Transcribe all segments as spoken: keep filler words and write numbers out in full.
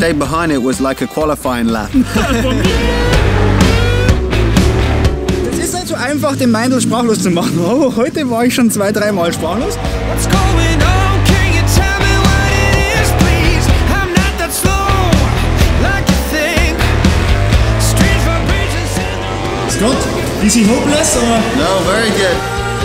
stayed behind, it was like a qualifying lap. Es ist nicht so einfach, den Meindl sprachlos zu machen, aber heute war ich schon zwei, dreimal sprachlos. What's going on? Can you tell me what it is, please? I'm not that slow, like you think. Strange vibrations in the Scott, is he hopeless or? No, very good.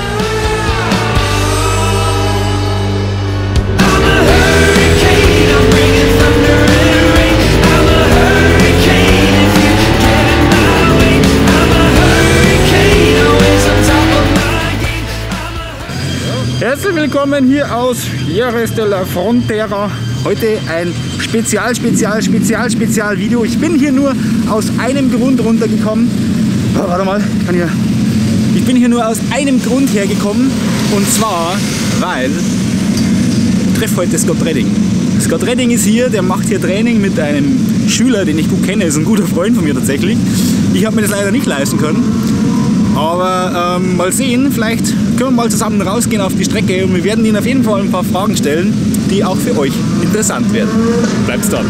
I'm a hurricane, I'm bringing thunder and rain. I'm a hurricane, if you get in my way. I'm a hurricane, always on top of my game. I'm a Herzlich willkommen hier aus Jerez de la Frontera. Heute ein Spezial, Spezial, Spezial, Spezial Video. Ich bin hier nur aus einem Grund runtergekommen. Oh, warte mal, ich kann hier. Ich bin hier nur aus einem Grund hergekommen. Und zwar, weil ich treffe heute Scott Redding. Scott Redding ist hier, der macht hier Training mit einem Schüler, den ich gut kenne. Ist ein guter Freund von mir tatsächlich. Ich habe mir das leider nicht leisten können. Aber ähm, mal sehen, vielleicht können wir mal zusammen rausgehen auf die Strecke und wir werden Ihnen auf jeden Fall ein paar Fragen stellen, die auch für euch interessant werden. Bleibt dran!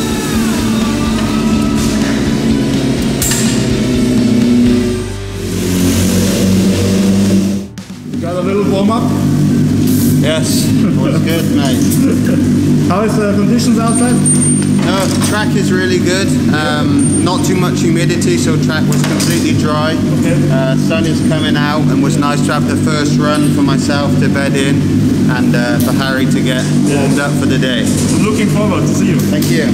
You got a little warm up? Yes, was good, mate. How is the conditions outside? No, track is really good. Um, not too much humidity, so track was completely dry. Okay. Uh, sun is coming out, and was nice to have the first run for myself to bed in, and uh, for Harry to get warmed up for the day. I'm looking forward to see you. Thank you.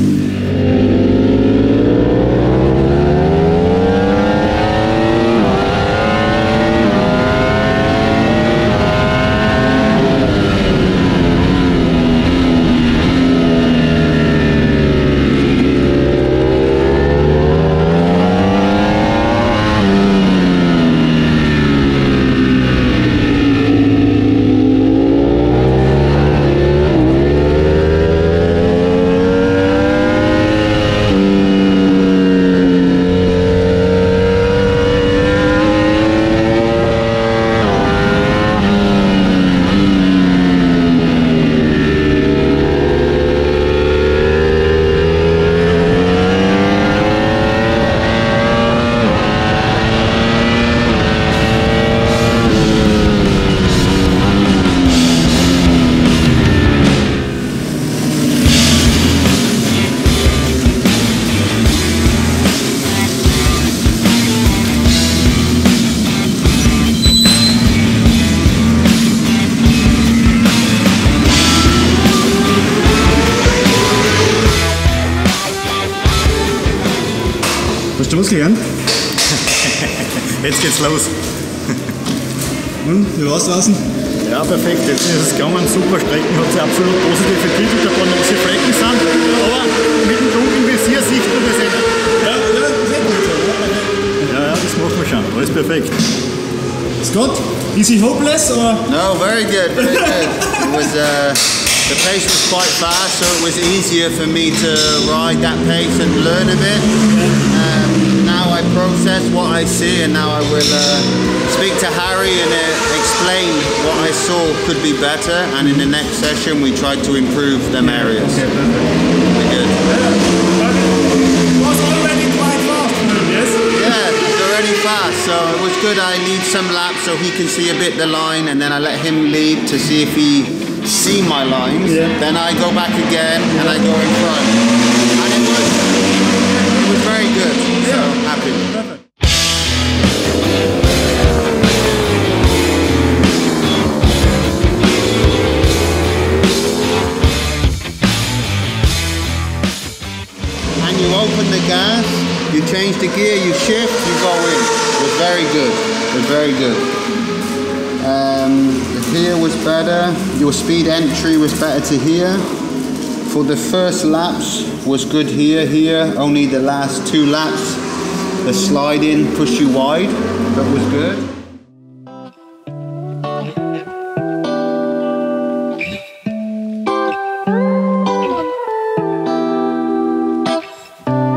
Hast du losgegangen? Jetzt geht's los. Und, wie war's draußen? Ja, perfekt. Jetzt ist es gegangen. Super Strecken, hat sich absolut positiv entwickelt. Ein paar nasse Flecken sind. Aber mit dem dunklen Visier sieht man das nicht. Ja, ja, sehr gut. Ja, ja, das machen wir schon. Alles perfekt. Scott, is he hopeless or? No, very good, very good. It was uh, the pace was quite fast, so it was easier for me to ride that pace and learn a bit. Um, now I process what I see, and now I will uh, speak to Harry and uh, explain what I saw could be better. And in the next session, we tried to improve them areas. Okay, perfect. Very good. It was already quite fast, yes? Yeah, it's already fast, so it was good. I lead some laps so he can see a bit the line, and then I let him lead to see if he see my lines. Yeah. Then I go back again and I go in front. And it was, it was very good. So happy. Perfect. And you open the gas, you change the gear, you shift, you go in. It was very good. It was very good. Um, the here was better. Your speed entry was better to here. For the first laps was good here, here. Only the last two laps, the slide in pushed you wide. That was good.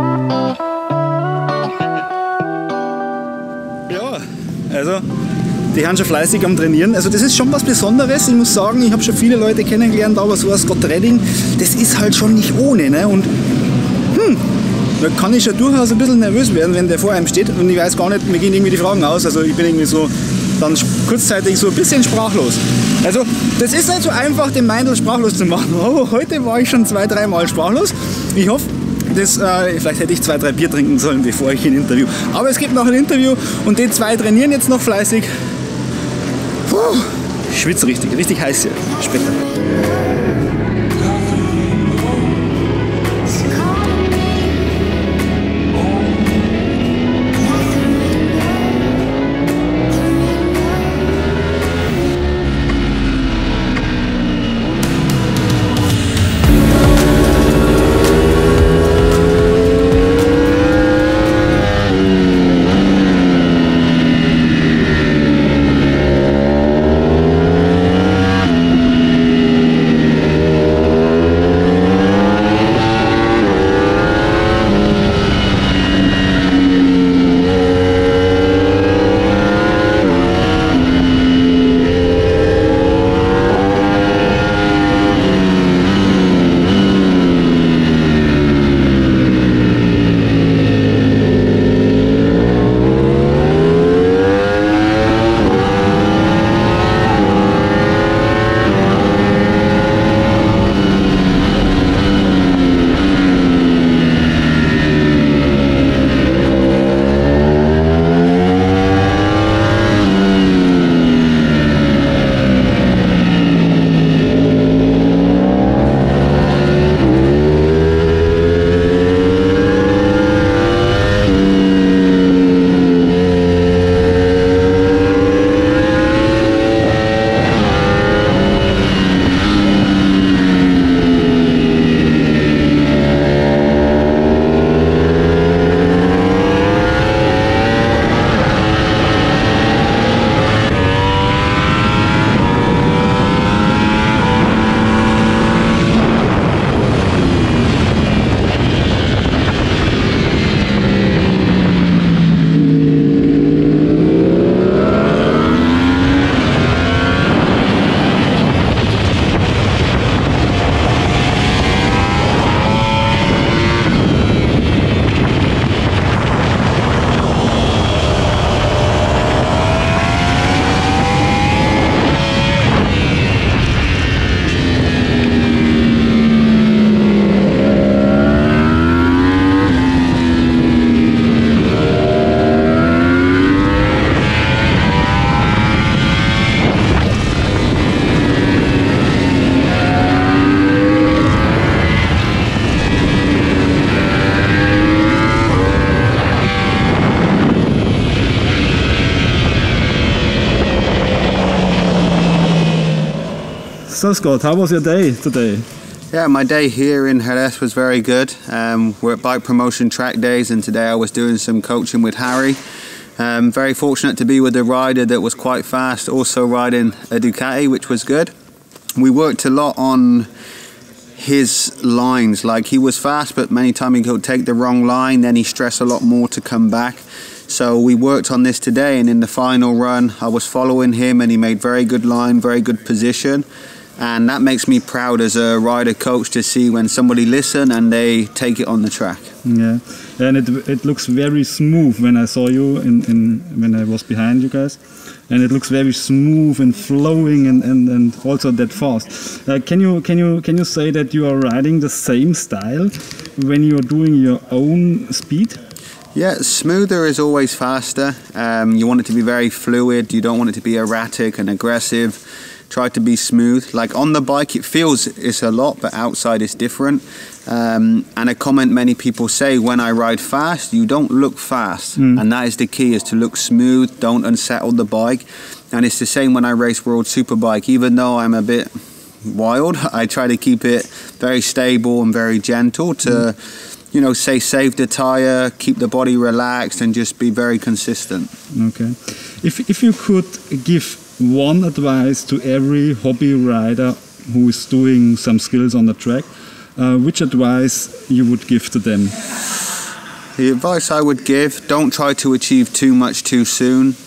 Ja, also die haben schon fleißig am Trainieren. Also das ist schon was Besonderes. Ich muss sagen, ich habe schon viele Leute kennengelernt, aber so ein Scott-Redding, das ist halt schon nicht ohne. Ne? Und hm, da kann ich schon durchaus ein bisschen nervös werden, wenn der vor einem steht und ich weiß gar nicht, mir gehen irgendwie die Fragen aus. Also ich bin irgendwie so dann kurzzeitig so ein bisschen sprachlos. Also das ist nicht so einfach, den Meindl sprachlos zu machen. Oh, heute war ich schon zwei, dreimal sprachlos. Ich hoffe, das, äh, vielleicht hätte ich zwei, drei Bier trinken sollen, bevor ich ein Interview. Aber es gibt noch ein Interview und die zwei trainieren jetzt noch fleißig. Puh, ich schwitze richtig, richtig heiß hier. Später. So Scott, how was your day today? Yeah, my day here in Jerez was very good. Um, we're at Bike Promotion Track Days and today I was doing some coaching with Harry. Um, very fortunate to be with a rider that was quite fast, also riding a Ducati, which was good. We worked a lot on his lines, like he was fast but many times he could take the wrong line, then he stressed a lot more to come back. So we worked on this today, and in the final run I was following him and he made very good line, very good position. And that makes me proud as a rider coach to see when somebody listen and they take it on the track. Yeah, and it it looks very smooth when I saw you in, in when I was behind you guys, and it looks very smooth and flowing and, and, and also that fast. Uh, can you can you can you say that you are riding the same style when you are doing your own speed? Yeah, smoother is always faster. Um, you want it to be very fluid. You don't want it to be erratic and aggressive. Try to be smooth. Like on the bike it feels it's a lot, but outside it's different. Um, and a comment many people say, when I ride fast you don't look fast, mm. and that is the key, is to look smooth, don't unsettle the bike. And it's the same when I race World Superbike. Even though I'm a bit wild, I try to keep it very stable and very gentle to mm. you know, say save the tire, keep the body relaxed and just be very consistent. Okay. If, if you could give one advice to every hobby rider who is doing some skills on the track, uh, which advice you would give to them? The advice I would give, don't try to achieve too much too soon.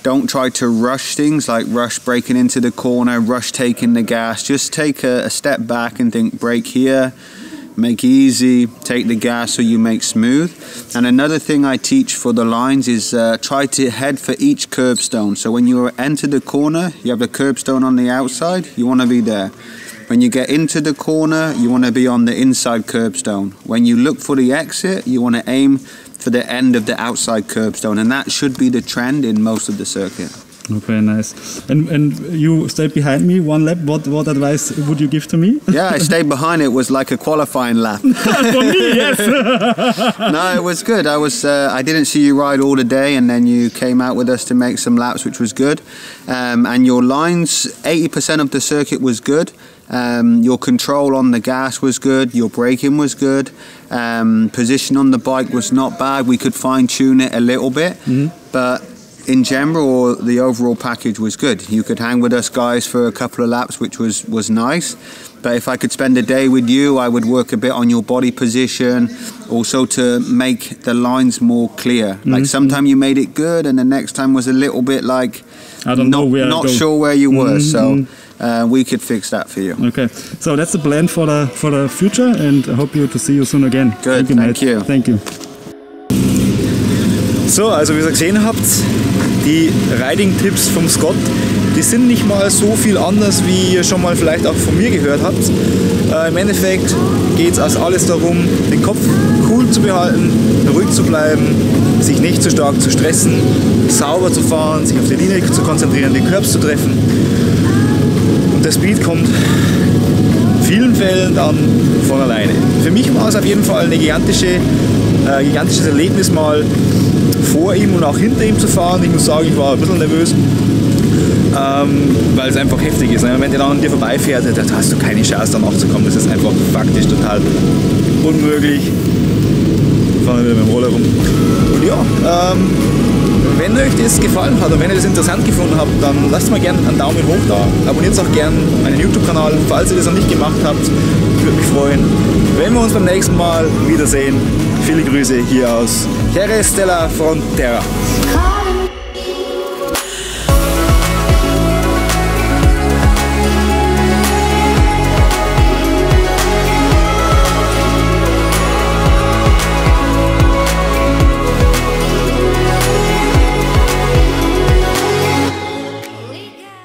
Don't try to rush things, like rush braking into the corner, rush taking the gas. Just take a, a step back and think, brake here, make easy, take the gas so you make smooth. And another thing I teach for the lines is uh, try to head for each curbstone. So when you enter the corner, you have the curbstone on the outside, you want to be there. When you get into the corner, you want to be on the inside curbstone. When you look for the exit, you want to aim for the end of the outside curbstone, and that should be the trend in most of the circuit. Okay, nice. And and you stayed behind me one lap. What what advice would you give to me? Yeah, I stayed behind. It was like a qualifying lap. For me, yes. No, it was good. I was. Uh, I didn't see you ride all the day, and then you came out with us to make some laps, which was good. Um, and your lines, eighty percent of the circuit was good. Um, your control on the gas was good. Your braking was good. Um, position on the bike was not bad. We could fine tune it a little bit, mm-hmm. but in general, the overall package was good. You could hang with us guys for a couple of laps, which was, was nice. But if I could spend a day with you, I would work a bit on your body position, also to make the lines more clear. Mm-hmm. Like sometimes you made it good, and the next time was a little bit like I don't not, know where not sure where you were. Mm-hmm. So uh, we could fix that for you. Okay, so that's the plan for the for the future, and I hope you to see you soon again. Good, thank you. Thank you. Thank you. So, also wie ihr gesehen habt, die Riding-Tipps vom Scott, die sind nicht mal so viel anders, wie ihr schon mal vielleicht auch von mir gehört habt. Äh, Im Endeffekt geht es also alles darum, den Kopf cool zu behalten, ruhig zu bleiben, sich nicht zu stark zu stressen, sauber zu fahren, sich auf die Linie zu konzentrieren, die Curbs zu treffen. Und der Speed kommt in vielen Fällen dann von alleine. Für mich war es auf jeden Fall ein gigantische, äh, gigantisches Erlebnis, mal vor ihm und auch hinter ihm zu fahren. Ich muss sagen, ich war ein bisschen nervös, ähm, weil es einfach heftig ist. Wenn der dann an dir vorbeifährt, da hast du keine Chance, dann nachzukommen. Das ist einfach faktisch total unmöglich. Ich fahre wieder mit dem Roller rum. Und ja, ähm, wenn euch das gefallen hat und wenn ihr das interessant gefunden habt, dann lasst mal gerne einen Daumen hoch da. Abonniert auch gerne meinen YouTube-Kanal, falls ihr das noch nicht gemacht habt. Ich würde mich freuen, wenn wir uns beim nächsten Mal wiedersehen. Viele Grüße hier aus Jerez de la Frontera.